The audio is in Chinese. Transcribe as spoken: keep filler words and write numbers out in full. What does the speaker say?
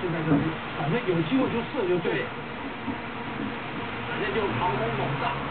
现在就是反正有机会就射就对了， 反正就狂轰猛炸。